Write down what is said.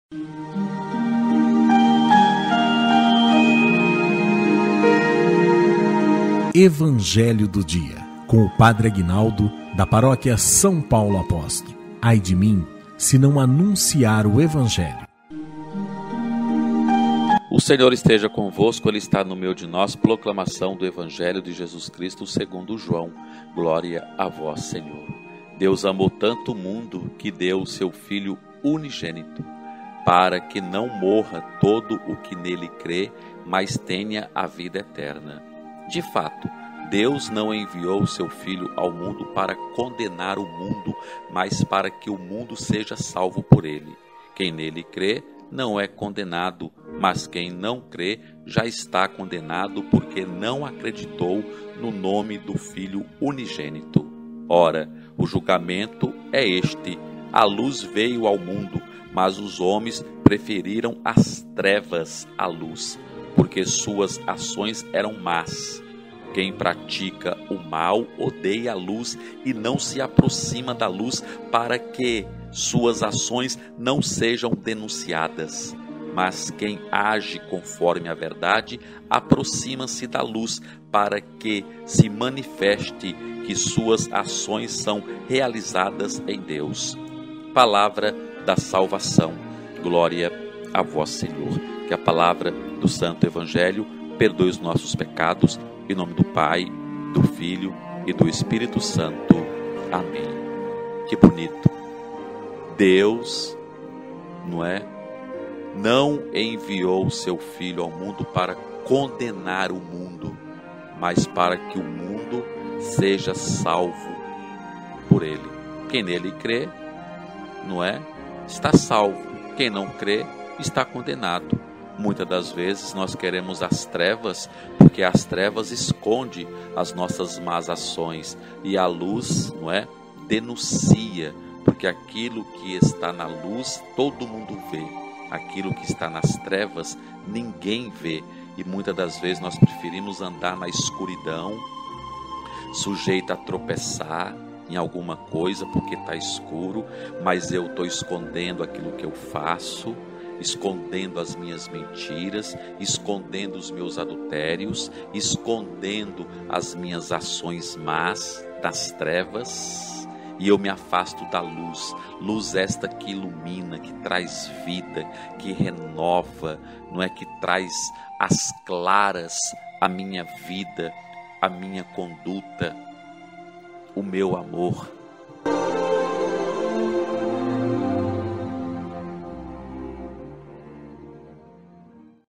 Evangelho do Dia, com o Padre Aguinaldo, da Paróquia São Paulo Apóstolo. Ai de mim, se não anunciar o Evangelho. O Senhor esteja convosco, Ele está no meio de nós. Proclamação do Evangelho de Jesus Cristo segundo João. Glória a vós, Senhor. Deus amou tanto o mundo que deu o seu Filho unigênito, para que não morra todo o que nele crê, mas tenha a vida eterna. De fato, Deus não enviou o seu Filho ao mundo para condenar o mundo, mas para que o mundo seja salvo por ele. Quem nele crê não é condenado, mas quem não crê já está condenado porque não acreditou no nome do Filho unigênito. Ora, o julgamento é este: a luz veio ao mundo, mas os homens preferiram as trevas à luz, porque suas ações eram más. Quem pratica o mal odeia a luz e não se aproxima da luz para que suas ações não sejam denunciadas. Mas quem age conforme a verdade aproxima-se da luz para que se manifeste que suas ações são realizadas em Deus. Palavra da salvação. Glória a vós, Senhor. Que a palavra do Santo Evangelho perdoe os nossos pecados. Em nome do Pai, do Filho e do Espírito Santo. Amém. Que bonito. Deus, não enviou o seu Filho ao mundo para condenar o mundo, mas para que o mundo seja salvo por ele. Quem nele crê, está salvo. Quem não crê, está condenado. Muitas das vezes nós queremos as trevas, porque as trevas escondem as nossas más ações, e a luz, denuncia, porque aquilo que está na luz todo mundo vê, aquilo que está nas trevas ninguém vê, e muitas das vezes nós preferimos andar na escuridão, sujeito a tropeçar em alguma coisa porque está escuro, mas eu estou escondendo aquilo que eu faço, escondendo as minhas mentiras, escondendo os meus adultérios, escondendo as minhas ações más das trevas, e eu me afasto da luz, luz esta que ilumina, que traz vida, que renova, que traz às claras a minha vida, a minha conduta, o meu amor.